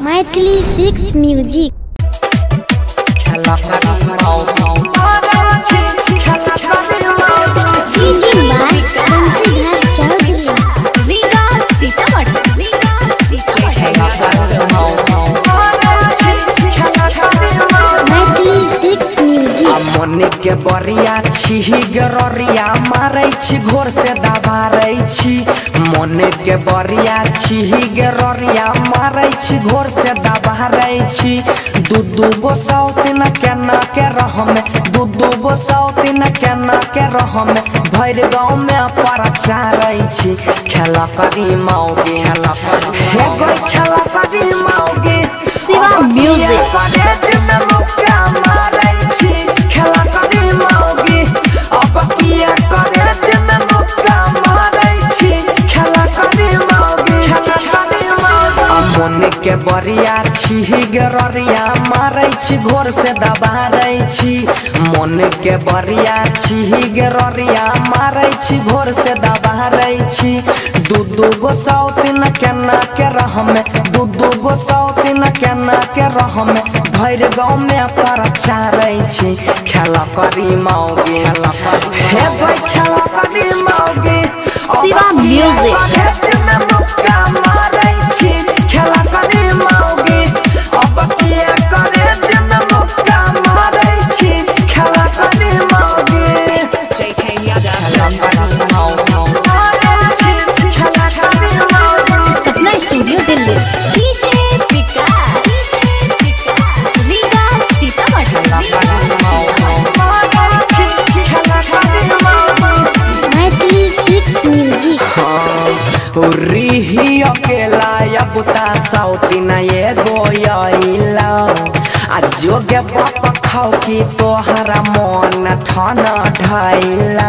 Maithili 6 music मोने के बरिया छी गररिया मारै छी घोर से दबारै छी मोने के बरिया छी गररिया मारै छी घोर से दबारै छी दू गो सौतिन केना के रहमे दू गो सौतिन केना के रहमे भैर गांव में परचारै छी खेला करी मौगी हे गई खेला करी मौगी शिवा म्यूजिक मुक्का मारै छी खेला करी मौगी अब किया करे जन मुक्का मारै छी खेला करी मौगी मोने के बरिया छी गररिया मारै छी घोर से दबारै छी मोने के बरिया छी गररिया मारै छी घोर से दबारै छी दू गो सौतिन केना के रहमे दू गो सौतिन केना के रहमे भैर गांव में परचारै छी खेला करी मौगी हे भाई खेला करी मौगी शिवा म्यूजिक मुक्का मारै छी खेला करी मौगी अब किया करे जन मुक्का मारै छी खेला करी मौगी सपना स्टूडियो दिल्ली मैथिली 6 म्यूजिक रिही अकेला या बुता सौतिन एगो आइला आ जोगे बाप खाओ की तोहरा मन ठन ढाइला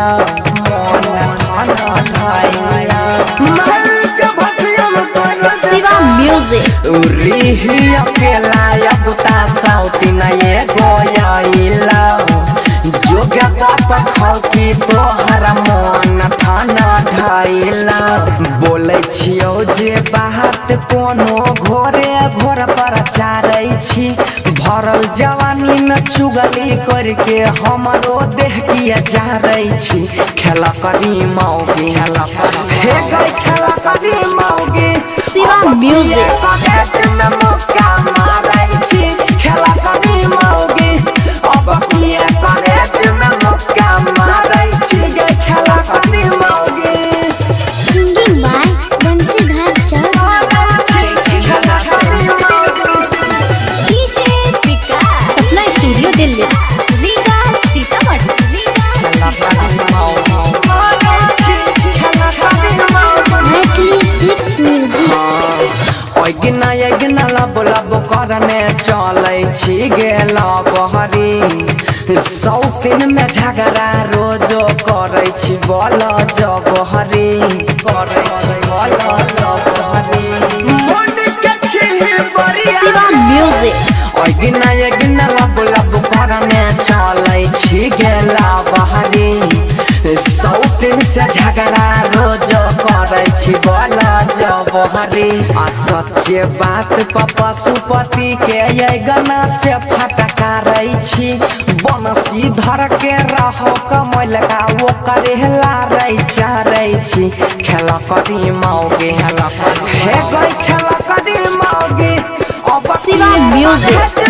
शिवा म्यूजिक रिही अकेला या बुता सौतिन एगो आइला जोगे बाप खाओ की तोहरा मन ठन ढाइला बोले छियो जे बात कोनो घोरे घोर पर चारै छी भरल जवानी में चुगली करके हमरो देह किया जारै छी खेला करी मौगी हे गई खेला करी मौगी शिवा म्यूजिक मुक्का मारै छी खेला करी मौगी अब किया करे मुक्का मारै छी गई खेला करी मौगी singing by Bansidhar Sapna studio Delhi Maithili 6 music गिना लब करने चलै छी गेला बहरी सौतिन में झगड़ा रोजो करै छी बल जबहरी शिवा म्यूजिक गिना लब करने चलै छी गेला बहरी सौतिन से झगड़ा रोजो करै छी बल जबहरी आ सच्चे बात पशुपति के ये गना से फटकारै छी बनसी धर के रहो कमल का वो करे लारै चारै छी खेला करी मौगी हे गई खेला करी मौगी अब शिवा म्यूजिक